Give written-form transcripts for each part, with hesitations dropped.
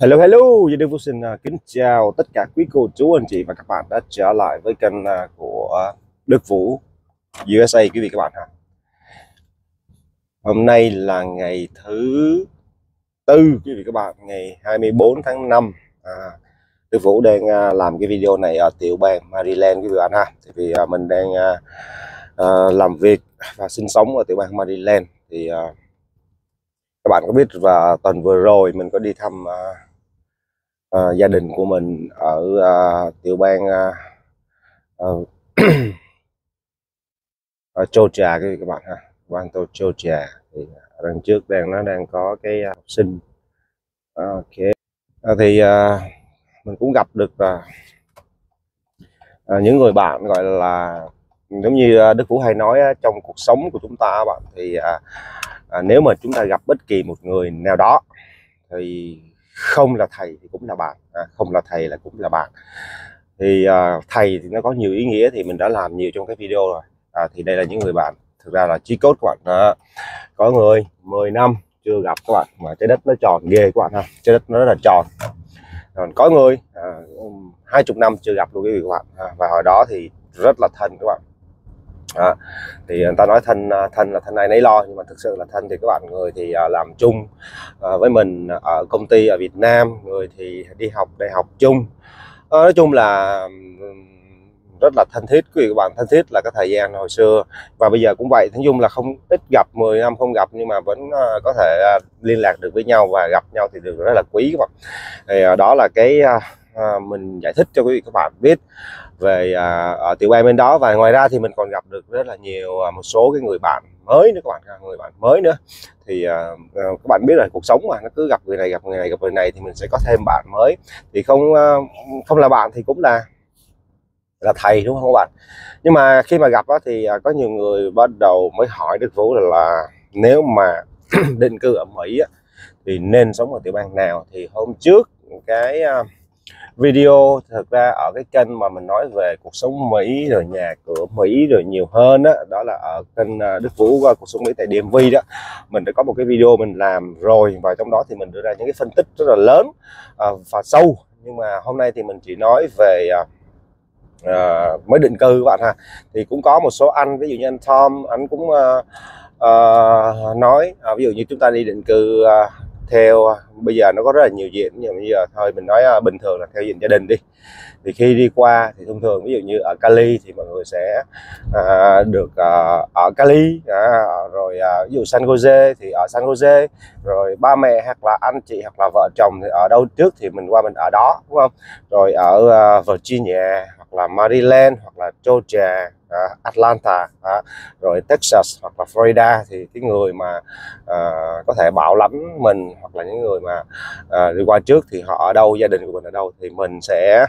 Hello hello, Duy Đức Vũ xin kính chào tất cả quý cô chú anh chị và các bạn đã trở lại với kênh của Đức Vũ USA quý vị các bạn ha. Hôm nay là ngày thứ tư quý vị các bạn, ngày 24 tháng 5. Đức Vũ đang làm cái video này ở tiểu bang Maryland quý vị bạn ha. Vì mình đang làm việc và sinh sống ở tiểu bang Maryland thì các bạn có biết và tuần vừa rồi mình có đi thăm gia đình của mình ở tiểu bang ở Georgia các bạn ha, bang Georgia. Thì đằng trước nó đang có cái học sinh. Ok, thì mình cũng gặp được những người bạn gọi là giống như Đức Vũ hay nói trong cuộc sống của chúng ta bạn, thì nếu mà chúng ta gặp bất kỳ một người nào đó thì không là thầy thì cũng là bạn, không là thầy là cũng là bạn. Thì thầy thì nó có nhiều ý nghĩa thì mình đã làm nhiều trong cái video rồi. Thì đây là những người bạn thực ra là chí cốt các bạn. Có người 10 năm chưa gặp các bạn mà trái đất nó tròn ghê các bạn ha, trái đất nó rất là tròn. Còn có người 20 năm chưa gặp luôn quý vị các bạn, và hồi đó thì rất là thân các bạn. Thì người ta nói thân là thân ai nấy lo, nhưng mà thực sự là thân thì các bạn. Người thì làm chung với mình ở công ty ở Việt Nam, người thì đi học đại học chung. Nói chung là rất là thân thiết quý vị các bạn. Thân thiết là cái thời gian hồi xưa và bây giờ cũng vậy. Nói chung là không ít gặp, 10 năm không gặp nhưng mà vẫn có thể liên lạc được với nhau và gặp nhau thì được rất là quý các bạn. Thì đó là cái mình giải thích cho quý vị các bạn biết về ở tiểu bang bên đó. Và ngoài ra thì mình còn gặp được rất là nhiều một số cái người bạn mới nữa các bạn, người bạn mới nữa. Thì các bạn biết là cuộc sống mà nó cứ gặp người này gặp người này gặp người này thì mình sẽ có thêm bạn mới. Thì không là bạn thì cũng là thầy, đúng không các bạn? Nhưng mà khi mà gặp thì có nhiều người bắt đầu mới hỏi Đức Vũ là nếu mà định cư ở Mỹ thì nên sống ở tiểu bang nào. Thì hôm trước cái video thực ra ở cái kênh mà mình nói về cuộc sống Mỹ rồi nhà cửa Mỹ rồi nhiều hơn đó là ở kênh Đức Vũ cuộc sống Mỹ tại DMV đó. Mình đã có một cái video mình làm rồi và trong đó thì mình đưa ra những cái phân tích rất là lớn và sâu. Nhưng mà hôm nay thì mình chỉ nói về mới định cư các bạn ha. Thì cũng có một số anh, ví dụ như anh Tom, anh cũng nói ví dụ như chúng ta đi định cư theo bây giờ nó có rất là nhiều diện, nhưng mà bây giờ thôi mình nói bình thường là theo diện gia đình đi. Thì khi đi qua thì thông thường ví dụ như ở Cali thì mọi người sẽ được ở Cali, rồi ví dụ San Jose thì ở San Jose, rồi ba mẹ hoặc là anh chị hoặc là vợ chồng thì ở đâu trước thì mình qua mình ở đó, đúng không? Rồi ở Virginia hoặc là Maryland hoặc là Georgia, Atlanta, rồi Texas hoặc là Florida thì cái người mà có thể bảo lãnh mình hoặc là những người mà đi qua trước thì họ ở đâu, gia đình của mình ở đâu thì mình sẽ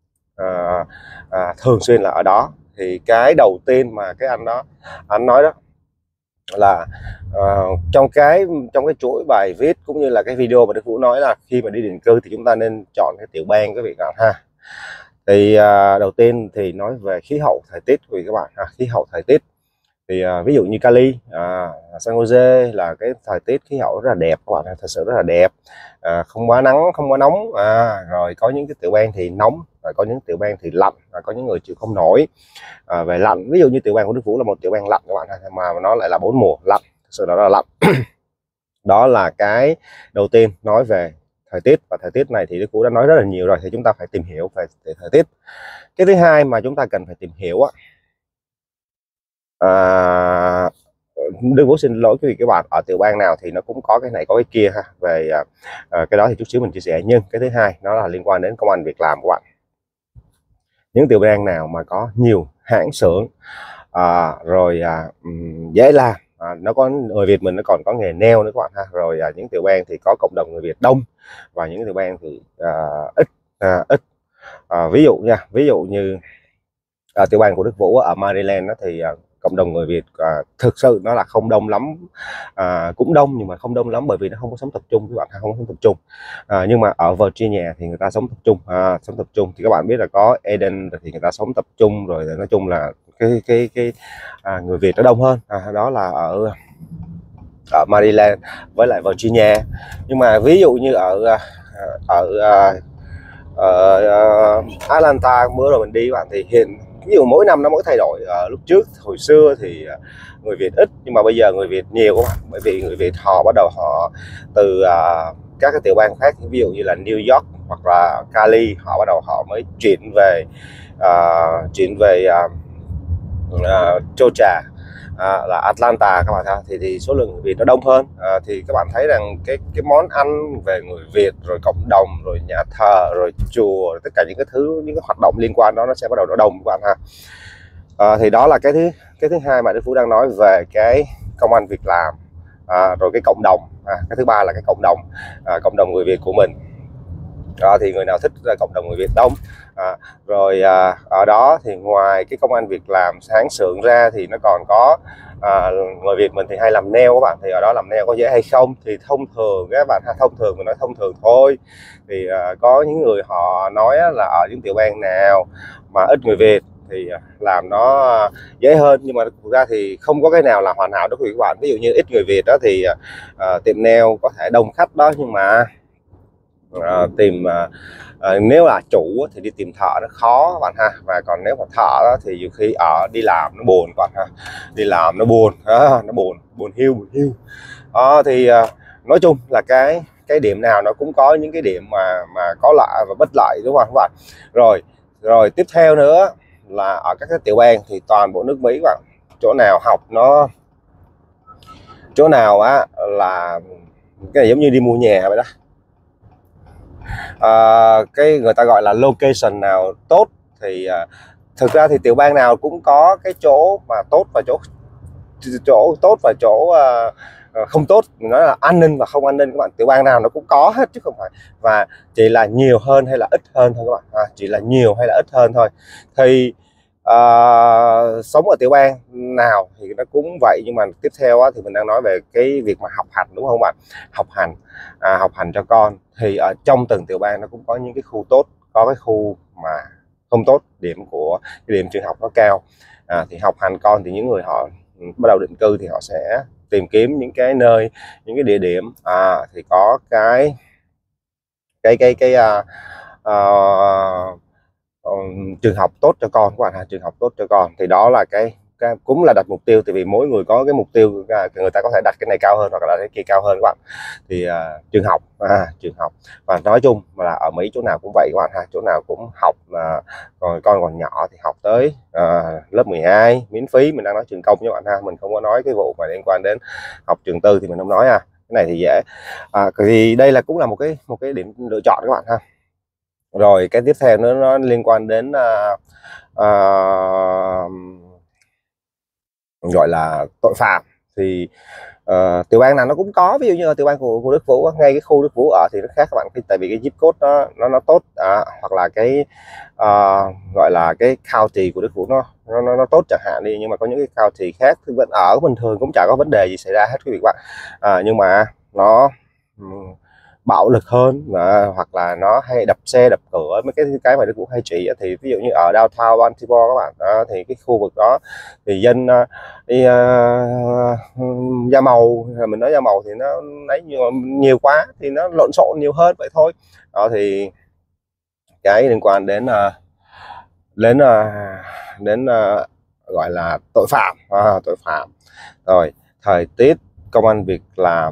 thường xuyên là ở đó. Thì cái đầu tiên mà cái anh đó anh nói đó là trong cái chuỗi bài viết cũng như là cái video mà Đức Vũ nói là khi mà đi định cư thì chúng ta nên chọn cái tiểu bang các vị các bạn ha. Thì đầu tiên thì nói về khí hậu thời tiết của các bạn ha. Khí hậu thời tiết thì ví dụ như Cali, San Jose là cái thời tiết khí hậu rất là đẹp các bạn, thật sự rất là đẹp, không quá nắng không quá nóng. Rồi có những cái tiểu bang thì nóng, rồi có những tiểu bang thì lạnh, có những người chịu không nổi về lạnh. Ví dụ như tiểu bang của Đức Vũ là một tiểu bang lạnh các bạn, mà nó lại là 4 mùa lạnh, thật sự đó là lạnh. Đó là cái đầu tiên nói về thời tiết, và thời tiết này thì Đức Vũ đã nói rất là nhiều rồi thì chúng ta phải tìm hiểu về thời tiết. Cái thứ hai mà chúng ta cần phải tìm hiểu Đức Vũ xin lỗi quý vị các bạn, ở tiểu bang nào thì nó cũng có cái này có cái kia ha. Về cái đó thì chút xíu mình chia sẻ. Nhưng cái thứ hai nó là liên quan đến công ăn việc làm của bạn. Những tiểu bang nào mà có nhiều hãng xưởng rồi dễ làm, nó có người Việt mình nó còn có nghề nail nữa các bạn ha. Rồi những tiểu bang thì có cộng đồng người Việt đông và những tiểu bang thì ít. Ví dụ như tiểu bang của Đức Vũ ở Maryland đó thì cộng đồng người Việt thực sự nó là không đông lắm, cũng đông nhưng mà không đông lắm bởi vì nó không có sống tập trung các bạn, không có sống tập trung. Nhưng mà ở Virginia thì người ta sống tập trung, sống tập trung thì các bạn biết là có Eden thì người ta sống tập trung, rồi nói chung là cái người Việt nó đông hơn. Đó là ở Maryland với lại Virginia. Nhưng mà ví dụ như ở ở Atlanta bữa rồi mình đi bạn, thì hiện ví dụ mỗi năm nó mỗi thay đổi. Lúc trước hồi xưa thì người Việt ít, nhưng mà bây giờ người Việt nhiều các bạn, bởi vì người Việt họ bắt đầu họ từ các cái tiểu bang khác, ví dụ như là New York hoặc là Cali, họ bắt đầu họ mới chuyển về Georgia, là Atlanta các bạn ha. Thì số lượng người Việt nó đông hơn. Thì các bạn thấy rằng cái món ăn về người Việt, rồi cộng đồng, rồi nhà thờ, rồi chùa, rồi tất cả những cái thứ, những cái hoạt động liên quan đó nó sẽ bắt đầu nó đông các bạn ha. Thì đó là cái thứ hai mà Đức Phú đang nói về cái công ăn việc làm, rồi cái cộng đồng. Cái thứ ba là cái cộng đồng người Việt của mình. Thì người nào thích cộng đồng người Việt đông. Rồi ở đó thì ngoài cái công ăn việc làm sáng sượng ra thì nó còn có người Việt mình thì hay làm nail các bạn. Thì ở đó làm nail có dễ hay không? Thì thông thường các bạn, thông thường mình nói thông thường thôi, thì có những người họ nói là ở những tiểu bang nào mà ít người Việt thì làm nó dễ hơn, nhưng mà thực ra thì không có cái nào là hoàn hảo đó quý vị các bạn. Ví dụ như ít người Việt đó thì tiệm nail có thể đông khách đó, nhưng mà nếu là chủ thì đi tìm thợ nó khó các bạn ha. Và còn nếu mà thợ đó thì nhiều khi đi làm nó buồn các bạn ha, đi làm nó buồn, nó buồn hiu. Thì nói chung là cái điểm nào nó cũng có những cái điểm mà có lợi và bất lợi, đúng không các bạn. Rồi tiếp theo nữa là ở các cái tiểu bang thì toàn bộ nước Mỹ các bạn, chỗ nào học nó, chỗ nào là cái này giống như đi mua nhà vậy đó. Cái người ta gọi là location nào tốt thì thực ra thì tiểu bang nào cũng có cái chỗ mà tốt và chỗ tốt và chỗ không tốt. Mình nói là an ninh và không an ninh các bạn, tiểu bang nào nó cũng có hết chứ không phải, và chỉ là nhiều hơn hay là ít hơn thôi các bạn. Chỉ là nhiều hay là ít hơn thôi. Thì sống ở tiểu bang nào thì nó cũng vậy, nhưng mà tiếp theo thì mình đang nói về cái việc mà học hành, đúng không bạn. Học hành cho con thì ở trong từng tiểu bang nó cũng có những cái khu tốt, có cái khu mà không tốt, cái điểm trường học nó cao. Thì học hành con thì những người họ bắt đầu định cư thì họ sẽ tìm kiếm những cái nơi, những cái địa điểm thì có cái trường học tốt cho con các bạn. Trường học tốt cho con thì đó là cái cũng là đặt mục tiêu, tại vì mỗi người có cái mục tiêu, người ta có thể đặt cái này cao hơn hoặc là cái kia cao hơn các bạn. Thì trường học và nói chung là ở Mỹ chỗ nào cũng vậy các bạn chỗ nào cũng học. Rồi con còn nhỏ thì học tới lớp 12 miễn phí. Mình đang nói trường công các bạn mình không có nói cái vụ mà liên quan đến học trường tư thì mình không nói cái này thì dễ. Thì đây là cũng là một cái điểm lựa chọn các bạn Rồi cái tiếp theo nữa nó liên quan đến gọi là tội phạm. Thì tiểu bang nào nó cũng có, ví dụ như ở tiểu bang của Đức Vũ, ngay cái khu Đức Vũ ở thì nó khác các bạn, tại vì cái zip code nó tốt, hoặc là cái gọi là cái county của Đức Vũ nó tốt chẳng hạn đi, nhưng mà có những cái county khác thì vẫn ở bình thường, cũng chả có vấn đề gì xảy ra hết quý vị các bạn. Nhưng mà nó bạo lực hơn, hoặc là nó hay đập xe đập cửa, mấy cái mà Đức Vũ hay trị. Thì ví dụ như ở downtown Baltimore các bạn thì cái khu vực đó thì dân đi da màu, mình nói da màu thì nó lấy nhiều quá thì nó lộn xộn nhiều hơn vậy thôi. Thì cái liên quan đến gọi là tội phạm. Rồi thời tiết, công ăn việc làm,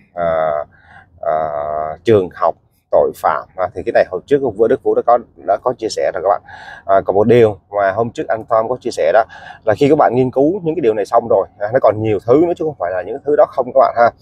trường học, tội phạm. Thì cái này hồi trước ông Đức Vũ đã có chia sẻ rồi các bạn. Còn một điều mà hôm trước anh Tom có chia sẻ đó là khi các bạn nghiên cứu những cái điều này xong rồi, nó còn nhiều thứ nữa chứ không phải là những thứ đó không các bạn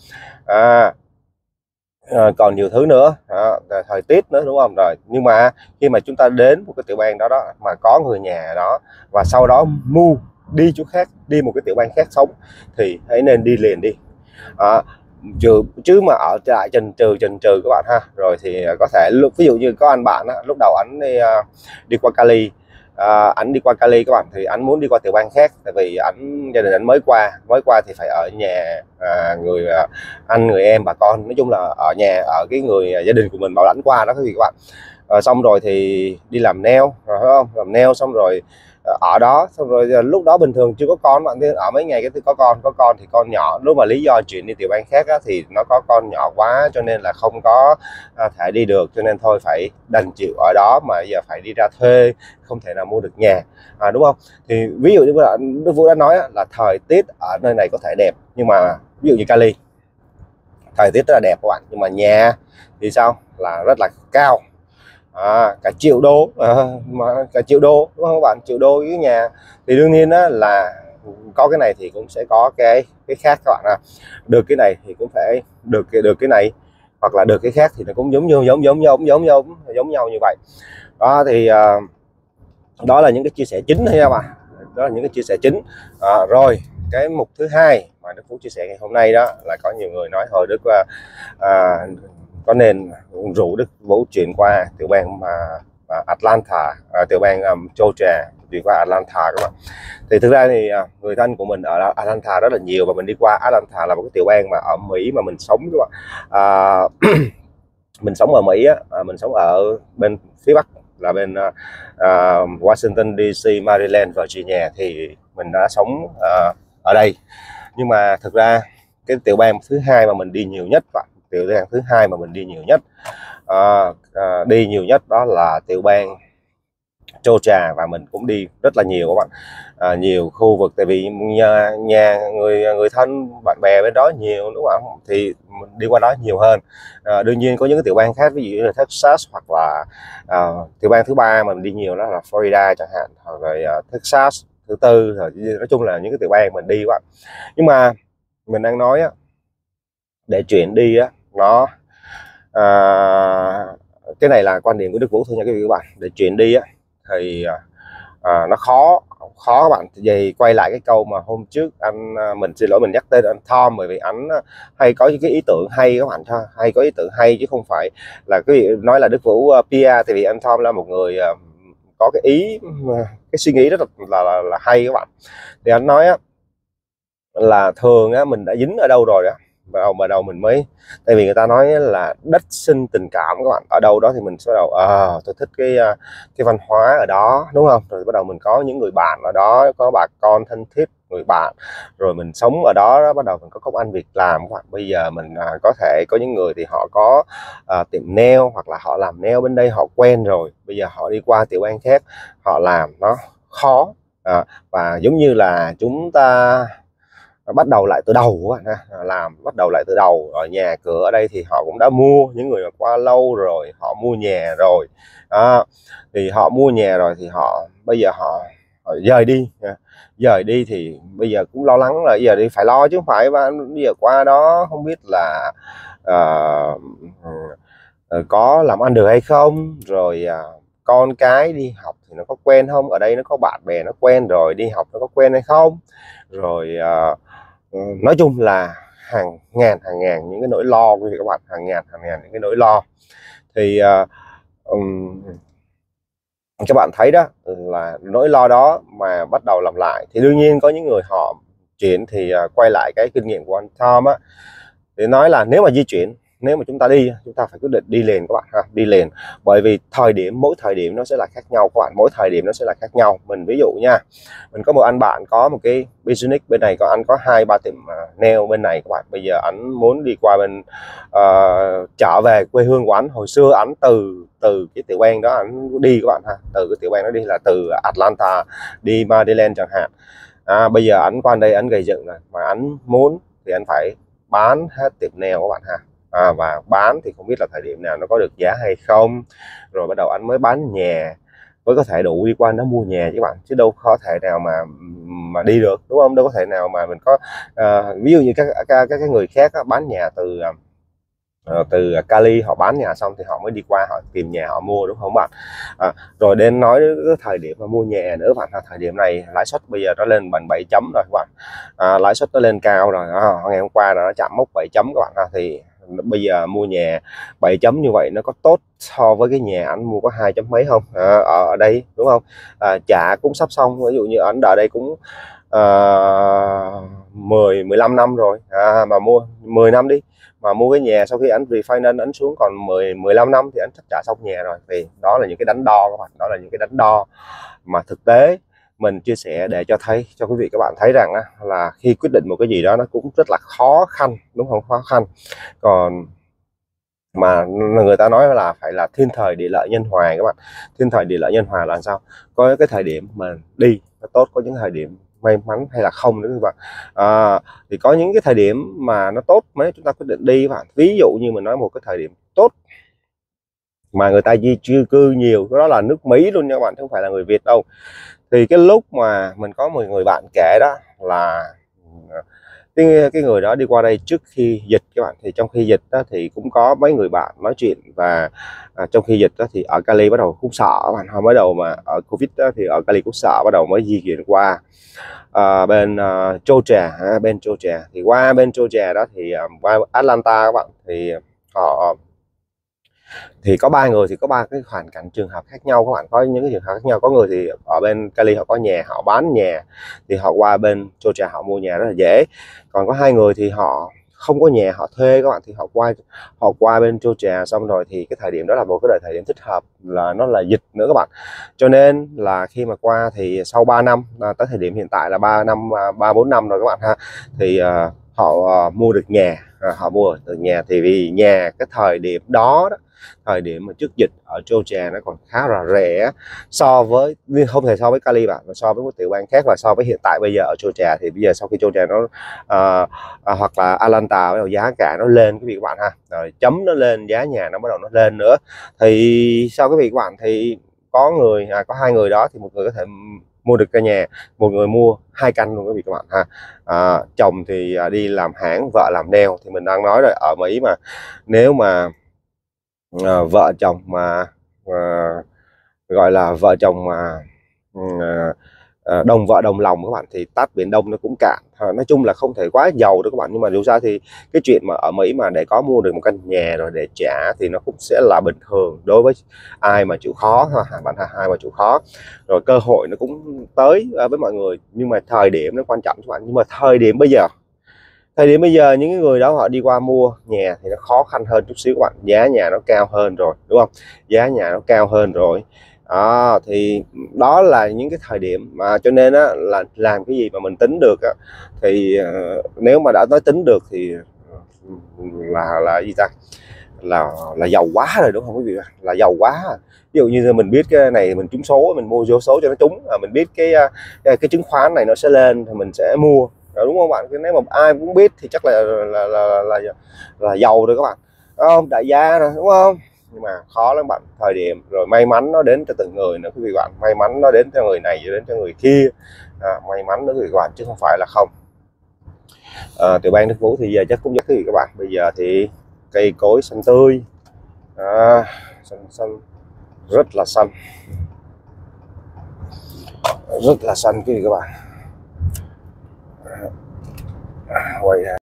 còn nhiều thứ nữa, thời tiết nữa, đúng không. Rồi nhưng mà khi mà chúng ta đến một cái tiểu bang đó mà có người nhà đó và sau đó đi chỗ khác, đi một cái tiểu bang khác sống thì hãy nên đi liền đi. Chứ mà ở lại chần chừ các bạn Rồi thì có thể ví dụ như có anh bạn lúc đầu anh đi qua Cali, ảnh đi qua Cali các bạn, thì anh muốn đi qua tiểu bang khác, tại vì gia đình ảnh mới qua thì phải ở nhà anh người em bà con, nói chung là ở nhà, ở cái người gia đình của mình bảo lãnh qua đó quý vị các bạn. Xong rồi thì đi làm nail, rồi phải không, làm nail xong rồi ở đó. Xong rồi lúc đó bình thường chưa có con bạn, ở mấy ngày cái thứ có con thì con nhỏ, lúc mà lý do chuyển đi tiểu bang khác á, thì nó có con nhỏ quá cho nên là không có thể đi được, cho nên thôi phải đành chịu ở đó, mà giờ phải đi ra thuê, không thể nào mua được nhà, đúng không? Thì ví dụ như Đức Vũ đã nói á, là thời tiết ở nơi này có thể đẹp, nhưng mà ví dụ như Cali thời tiết rất là đẹp các bạn, nhưng mà nhà thì sao, là rất là cao, cả triệu đô, mà cả triệu đô đúng không các bạn, triệu đô với nhà. Thì đương nhiên á, là có cái này thì cũng sẽ có cái khác các bạn. Được cái này thì cũng phải được cái này, hoặc là được cái khác thì nó cũng giống nhau như vậy. Đó thì đó là những cái chia sẻ chính thôi các bạn, đó là những cái chia sẻ chính. Rồi cái mục thứ hai mà Đức Phú chia sẻ ngày hôm nay đó là có nhiều người nói thôi Đức có nên rủ Đức Vũ chuyển qua tiểu bang Atlanta, tiểu bang Georgia, chuyển qua Atlanta các bạn. Thì thực ra thì người thân của mình ở Atlanta rất là nhiều, và mình đi qua Atlanta là một cái tiểu bang mà ở Mỹ mà mình sống các bạn. Mình sống ở Mỹ á, mình sống ở bên phía Bắc là bên Washington DC, Maryland, Virginia, thì mình đã sống ở đây. Nhưng mà thực ra cái tiểu bang thứ hai mà mình đi nhiều nhất, tiểu bang thứ hai mà mình đi nhiều nhất đó là tiểu bang Georgia, và mình cũng đi rất là nhiều các bạn, nhiều khu vực, tại vì nhà người thân bạn bè bên đó nhiều đúng không, thì mình đi qua đó nhiều hơn. Đương nhiên có những cái tiểu bang khác, ví dụ như là Texas, hoặc là tiểu bang thứ ba mà mình đi nhiều đó là Florida chẳng hạn, hoặc là Texas thứ tư, rồi nói chung là những cái tiểu bang mình đi các bạn. Nhưng mà mình đang nói á, để chuyển đi á, nó cái này là quan điểm của Đức Vũ thôi nha quý vị các bạn. Để chuyển đi á thì nó khó các bạn. Vậy quay lại cái câu mà hôm trước mình xin lỗi mình nhắc tên anh Tom, bởi vì anh hay có những cái ý tưởng hay các bạn, hay có ý tưởng hay, chứ không phải là quý vị nói là Đức Vũ PR. Tại vì anh Tom là một người có cái suy nghĩ rất là hay các bạn. Thì anh nói á, là thường á, mình đã dính ở đâu rồi đó, bắt đầu mình mới, tại vì người ta nói là đất sinh tình cảm các bạn, ở đâu đó thì mình sẽ đầu tôi thích cái văn hóa ở đó đúng không, rồi bắt đầu mình có những người bạn ở đó, có bà con thân thiết, người bạn, rồi mình sống ở đó, bắt đầu mình có công ăn việc làm các bạn. Bây giờ mình có thể có những người thì họ có tiệm nail, hoặc là họ làm nail bên đây họ quen rồi, bây giờ họ đi qua tiểu bang khác họ làm nó khó, và giống như là chúng ta bắt đầu lại từ đầu các bạn ha, bắt đầu lại từ đầu. Ở nhà cửa ở đây thì họ cũng đã mua, những người mà qua lâu rồi họ mua nhà rồi, thì họ mua nhà rồi thì bây giờ họ dời đi thì bây giờ cũng lo lắng, là giờ đi phải lo chứ không phải bây giờ qua đó không biết là có làm ăn được hay không, rồi con cái đi học thì nó có quen không, ở đây nó có bạn bè nó quen rồi, đi học nó có quen hay không, rồi nói chung là hàng ngàn những cái nỗi lo quý vị các bạn, hàng ngàn những cái nỗi lo. Thì các bạn thấy đó là nỗi lo đó mà bắt đầu làm lại, thì đương nhiên có những người họ chuyển thì quay lại cái kinh nghiệm của anh Tom á, để nói là nếu mà di chuyển, nếu mà chúng ta đi, chúng ta phải quyết định đi liền các bạn ha, đi liền. Bởi vì mỗi thời điểm nó sẽ là khác nhau các bạn, mỗi thời điểm nó sẽ là khác nhau. Mình ví dụ nha, mình có một anh bạn có một cái business bên này, anh có 2-3 tiệm nail bên này các bạn. Bây giờ anh muốn đi qua bên trở về quê hương của anh. Hồi xưa anh từ cái tiểu bang đó anh đi các bạn ha, từ cái tiểu bang đó đi là từ Atlanta đi Maryland chẳng hạn. Bây giờ anh qua đây anh gây dựng rồi, mà anh muốn thì anh phải bán hết tiệm nail các bạn ha, và bán thì không biết là thời điểm nào nó có được giá hay không, rồi bắt đầu anh mới bán nhà mới có thể đủ đi qua nó mua nhà chứ bạn, chứ đâu có thể nào mà đi được đúng không, đâu có thể nào mà mình có ví dụ như các người khác bán nhà từ Cali, họ bán nhà xong thì họ mới đi qua họ tìm nhà họ mua đúng không bạn. Rồi đến nói cái thời điểm mà mua nhà nữa bạn, thời điểm này lãi suất bây giờ nó lên bằng 7 chấm rồi các bạn, lãi suất nó lên cao rồi, ngày hôm qua nó chạm mốc 7 chấm các bạn. Thì bây giờ mua nhà 7 chấm như vậy nó có tốt so với cái nhà anh mua có 2 chấm mấy không, ở đây đúng không. Trả cũng sắp xong, ví dụ như anh ở đây cũng 10-15 năm rồi, mà mua 10 năm đi, mà mua cái nhà sau khi anh refinance anh xuống còn 10-15 năm thì anh sắp trả xong nhà rồi. Thì đó là những cái đánh đo các bạn, đó là những cái đánh đo mà thực tế mình chia sẻ để cho quý vị các bạn thấy rằng là khi quyết định một cái gì đó nó cũng rất là khó khăn, đúng không? Khó khăn. Còn mà người ta nói là phải là thiên thời địa lợi nhân hòa các bạn. Thiên thời địa lợi nhân hòa là sao? Có cái thời điểm mà đi nó tốt, có những thời điểm may mắn hay là không nữa các bạn. Thì có những cái thời điểm mà nó tốt mấy chúng ta quyết định đi các bạn. Ví dụ như mình nói một cái thời điểm tốt mà người ta di cư nhiều, đó là nước Mỹ luôn nha các bạn, chứ không phải là người Việt đâu. Thì cái lúc mà mình có một người bạn kể đó là cái người đó đi qua đây trước khi dịch các bạn. Thì trong khi dịch đó thì cũng có mấy người bạn nói chuyện, và trong khi dịch đó thì ở Cali bắt đầu cũng sợ các bạn. Hồi mới đầu mà ở Covid đó thì ở Cali cũng sợ, bắt đầu mới di chuyển qua bên Georgia, bên Georgia. Thì qua bên Georgia đó thì qua Atlanta các bạn, thì họ thì có 3 người, thì có 3 cái hoàn cảnh trường hợp khác nhau các bạn. Có những cái trường hợp khác nhau. Có người thì ở bên Cali họ có nhà, họ bán nhà thì họ qua bên Georgia họ mua nhà rất là dễ. Còn có 2 người thì họ không có nhà, họ thuê các bạn, thì họ qua bên Georgia. Xong rồi thì cái thời điểm đó là một cái thời điểm thích hợp, là nó là dịch nữa các bạn. Cho nên là khi mà qua thì sau 3 năm, tới thời điểm hiện tại là 3-4 năm rồi các bạn ha, thì họ mua được nhà. Họ mua được nhà thì vì nhà cái thời điểm đó, thời điểm mà trước dịch ở Georgia nó còn khá là rẻ, so với không thể so với Cali bạn, mà so với một tiểu bang khác, và so với hiện tại bây giờ ở Georgia. Thì bây giờ sau khi Georgia nó hoặc là Atlanta bắt đầu giá cả nó lên quý vị các bạn ha, rồi chấm nó lên, giá nhà nó bắt đầu nó lên nữa. Thì sau quý vị các bạn thì có 2 người đó thì một người có thể mua được căn nhà, một người mua 2 căn luôn quý vị các bạn ha. Chồng thì đi làm hãng, vợ làm nail. Thì mình đang nói rồi, ở Mỹ mà nếu mà vợ chồng mà gọi là vợ chồng mà đồng vợ đồng lòng các bạn, thì tát biển Đông nó cũng cạn. Nói chung là không thể quá giàu đâu các bạn, nhưng mà dù sao thì cái chuyện mà ở Mỹ mà để có mua được một căn nhà rồi để trả thì nó cũng sẽ là bình thường đối với ai mà chịu khó bạn ha, ai mà chịu khó. Rồi cơ hội nó cũng tới với mọi người, nhưng mà thời điểm nó quan trọng các bạn. Nhưng mà thời điểm bây giờ những người đó họ đi qua mua nhà thì nó khó khăn hơn chút xíu các bạn. Giá nhà nó cao hơn rồi, đúng không? Giá nhà nó cao hơn rồi. Thì đó là những cái thời điểm mà cho nên là làm cái gì mà mình tính được thì nếu mà đã nói tính được thì là gì ta, là giàu quá rồi, đúng không quý vị? Là giàu quá. Ví dụ như mình biết cái này mình trúng số, mình mua vô số cho nó trúng. Mình biết cái chứng khoán này nó sẽ lên thì mình sẽ mua, đúng không bạn? Nếu mà ai cũng biết thì chắc là giàu rồi các bạn, đúng không? Đại gia rồi, đúng không? Nhưng mà khó lắm bạn. Thời điểm rồi may mắn nó đến cho từng người nữa quý vị bạn. May mắn nó đến cho người này, đến cho người kia. May mắn nữa quý vị bạn, chứ không phải là không. Tiểu bang Đức Phú thì giờ chắc cũng giống quý vị các bạn. Bây giờ thì cây cối xanh tươi, xanh rất là xanh, rất là xanh quý vị các bạn. Quay